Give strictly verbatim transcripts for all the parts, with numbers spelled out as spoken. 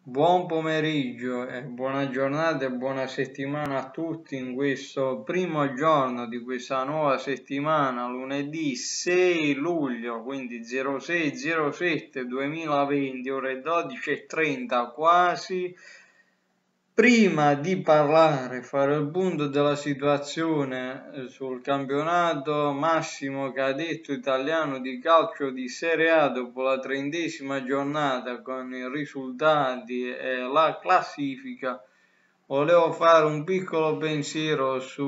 Buon pomeriggio e buona giornata e buona settimana a tutti in questo primo giorno di questa nuova settimana, lunedì sei luglio, quindi zero sei zero sette duemilaventi, ore dodici e trenta quasi. Prima di parlare, fare il punto della situazione sul campionato massimo cadetto italiano di calcio di Serie A dopo la trentesima giornata con i risultati e la classifica, volevo fare un piccolo pensiero su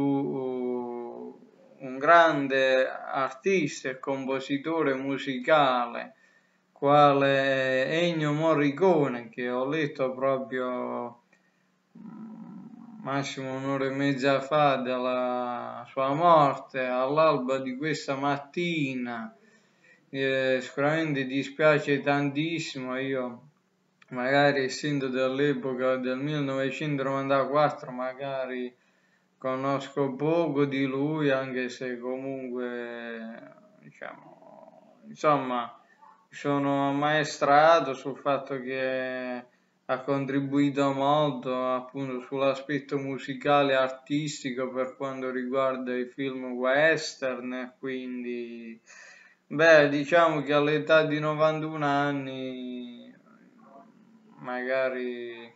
un grande artista e compositore musicale quale Ennio Morricone, che ho letto proprio massimo un'ora e mezza fa della sua morte, all'alba di questa mattina. Eh, sicuramente dispiace tantissimo. Io magari, essendo dell'epoca del millenovecentonovantaquattro, magari conosco poco di lui, anche se comunque, diciamo, insomma, sono ammaestrato sul fatto che ha contribuito molto appunto sull'aspetto musicale e artistico per quanto riguarda i film western, quindi beh, diciamo che all'età di novantuno anni magari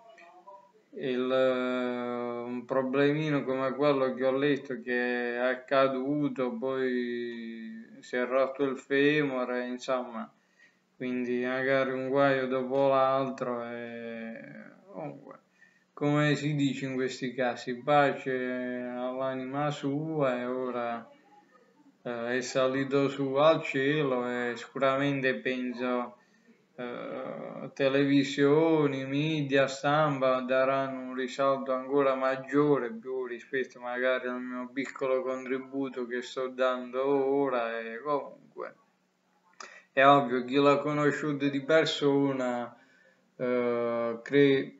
il, un problemino come quello che ho letto che è accaduto, poi si è rotto il femore, insomma, quindi magari un guaio dopo l'altro e comunque, come si dice in questi casi, pace all'anima sua e ora eh, è salito su al cielo e sicuramente penso eh, televisioni, media, stampa daranno un risalto ancora maggiore più rispetto magari al mio piccolo contributo che sto dando ora e comunque è ovvio chi l'ha conosciuto di persona eh, cre-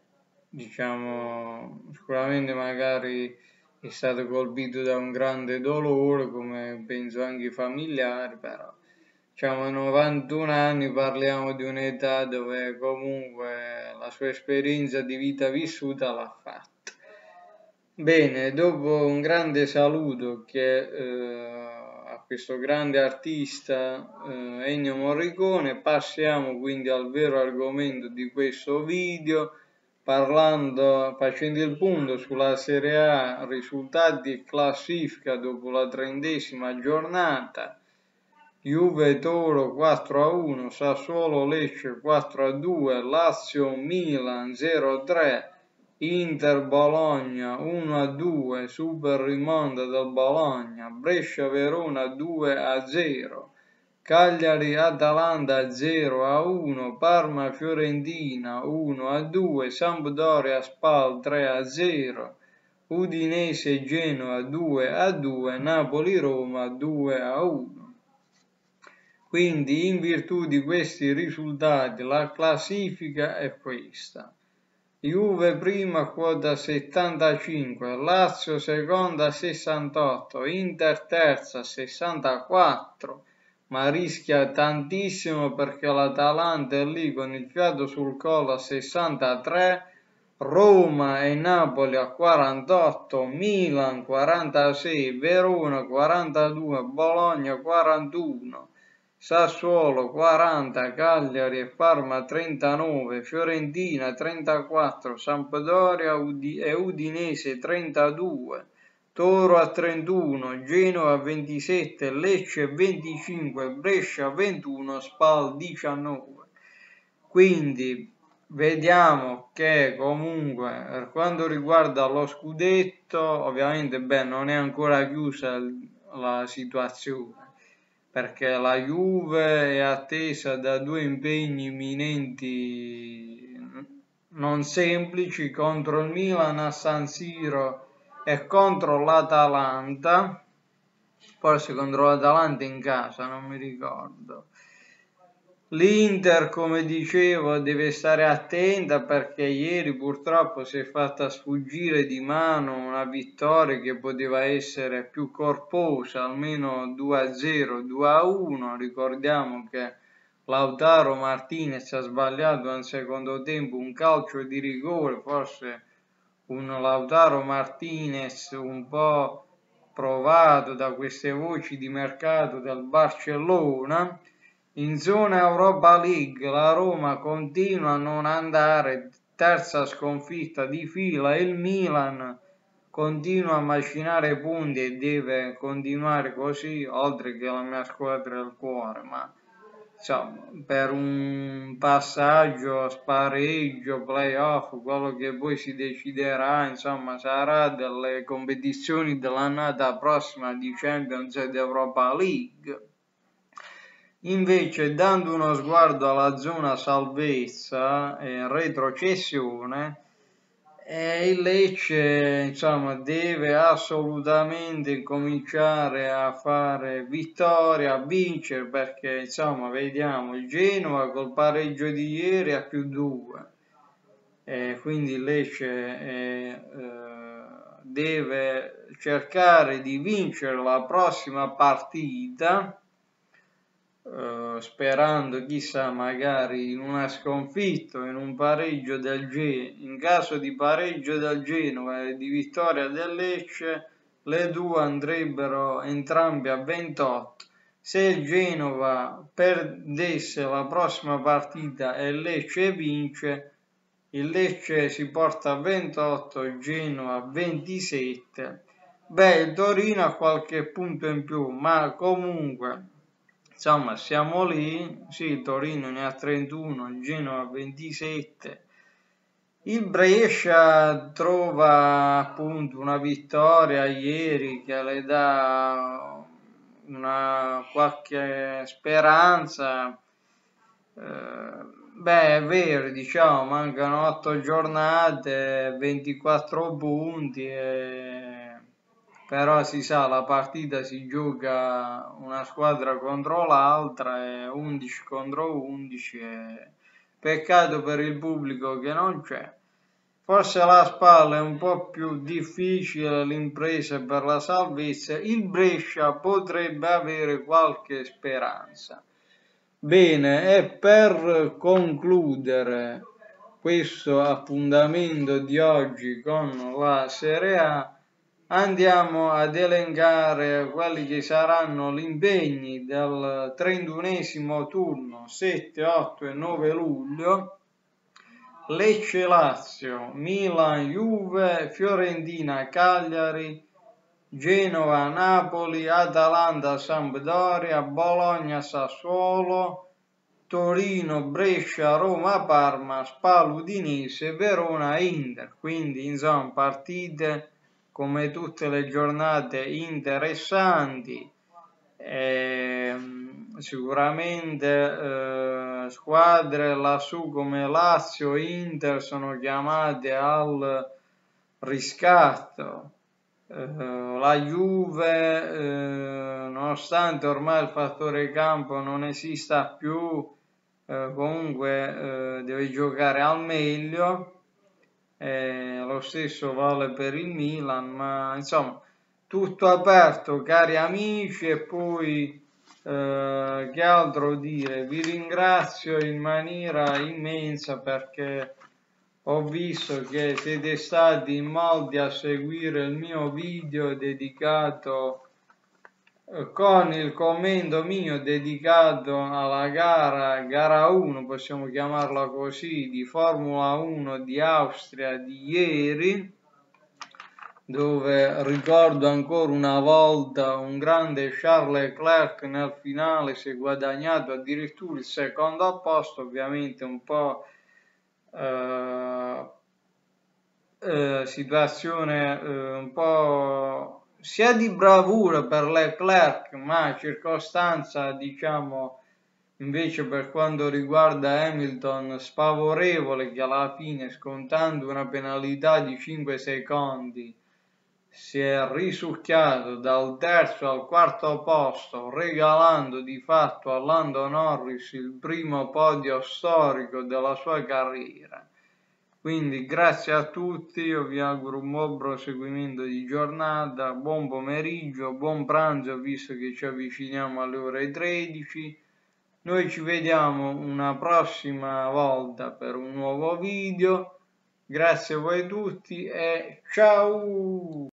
diciamo sicuramente magari è stato colpito da un grande dolore come penso anche i familiari, però diciamo novantuno anni, parliamo di un'età dove comunque la sua esperienza di vita vissuta l'ha fatta. Bene, dopo un grande saluto che eh, a questo grande artista eh, Ennio Morricone, passiamo quindi al vero argomento di questo video, parlando, facendo il punto sulla Serie A, risultati e classifica dopo la trentesima giornata. Juve Toro quattro a uno, Sassuolo Lecce quattro a due, Lazio Milan zero a tre, Inter Bologna uno a due, super rimonta del Bologna, Brescia Verona due a zero, Cagliari Atalanta zero a uno, Parma Fiorentina uno a due, Sampdoria Spal tre a zero, Udinese Genoa due a due, Napoli Roma due a uno. Quindi in virtù di questi risultati la classifica è questa. Juve prima quota settantacinque, Lazio seconda sessantotto, Inter terza sessantaquattro, ma rischia tantissimo perché l'Atalanta è lì con il fiato sul collo a sessantatré, Roma e Napoli a quarantotto, Milan quarantasei, Verona quarantadue, Bologna quarantuno, Sassuolo quaranta, Cagliari e Parma trentanove, Fiorentina trentaquattro, Sampdoria Udi- e Udinese trentadue, Toro a trentuno, Genoa a ventisette, Lecce venticinque, Brescia ventuno, Spal diciannove. Quindi vediamo che comunque per quanto riguarda lo scudetto, ovviamente beh, non è ancora chiusa la situazione perché la Juve è attesa da due impegni imminenti non semplici contro il Milan a San Siro e contro l'Atalanta, forse contro l'Atalanta in casa, non mi ricordo. L'Inter, come dicevo, deve stare attenta perché ieri purtroppo si è fatta sfuggire di mano una vittoria che poteva essere più corposa, almeno due a zero, due a uno. Ricordiamo che Lautaro Martinez ha sbagliato nel secondo tempo un calcio di rigore, forse un Lautaro Martinez un po' provato da queste voci di mercato del Barcellona. In zona Europa League la Roma continua a non andare, terza sconfitta di fila, il Milan continua a macinare punti e deve continuare così, oltre che la mia squadra del cuore, ma insomma, per un passaggio, spareggio, playoff, quello che poi si deciderà, insomma, sarà delle competizioni dell'annata prossima di Champions ed Europa League. Invece, dando uno sguardo alla zona salvezza e retrocessione, eh, il Lecce, insomma, deve assolutamente cominciare a fare vittoria, a vincere, perché, insomma, vediamo il Genoa col pareggio di ieri a più due, eh, quindi il Lecce eh, eh, deve cercare di vincere la prossima partita, Uh, sperando chissà magari in una sconfitta, in un pareggio del Genoa. In caso di pareggio del Genoa e di vittoria del Lecce, le due andrebbero entrambe a ventotto. Se il Genova perdesse la prossima partita e il Lecce vince, il Lecce si porta a ventotto, il Genoa a ventisette. Beh, il Torino ha qualche punto in più, ma comunque insomma, siamo lì, sì, il Torino ne ha trentuno, il Genoa ventisette. Il Brescia trova appunto una vittoria ieri che le dà una qualche speranza. Eh, beh, è vero, diciamo, mancano otto giornate, ventiquattro punti e però si sa, la partita si gioca una squadra contro l'altra e undici contro undici e peccato per il pubblico che non c'è. Forse la spalla è un po' più difficile l'impresa per la salvezza, il Brescia potrebbe avere qualche speranza. Bene, e per concludere questo appuntamento di oggi con la Serie A, andiamo ad elencare quelli che saranno gli impegni del trentunesimo turno sette, otto e nove luglio. Lecce Lazio, Milan Juve, Fiorentina Cagliari, Genova Napoli, Atalanta Sampdoria, Bologna Sassuolo, Torino Brescia Roma Parma, Spal Udinese, Verona Inter. Quindi insomma partite come tutte le giornate interessanti, eh, sicuramente eh, squadre lassù come Lazio e Inter sono chiamate al riscatto. Eh, la Juve, eh, nonostante ormai il fattore campo non esista più, eh, comunque eh, deve giocare al meglio. Eh, lo stesso vale per il Milan, ma insomma tutto aperto, cari amici, e poi eh, che altro dire? Vi ringrazio in maniera immensa perché ho visto che siete stati in molti a seguire il mio video dedicato con il commento mio dedicato alla gara, gara uno, possiamo chiamarla così, di Formula uno di Austria di ieri, dove ricordo ancora una volta un grande Charles Leclerc nel finale si è guadagnato addirittura il secondo posto, ovviamente un po' eh, eh, situazione eh, un po' sia di bravura per Leclerc, ma circostanza, diciamo, invece per quanto riguarda Hamilton, sfavorevole, che alla fine, scontando una penalità di cinque secondi, si è risucchiato dal terzo al quarto posto, regalando di fatto a Lando Norris il primo podio storico della sua carriera. Quindi grazie a tutti, io vi auguro un buon proseguimento di giornata, buon pomeriggio, buon pranzo visto che ci avviciniamo alle ore tredici, Noi ci vediamo una prossima volta per un nuovo video. Grazie a voi tutti e ciao!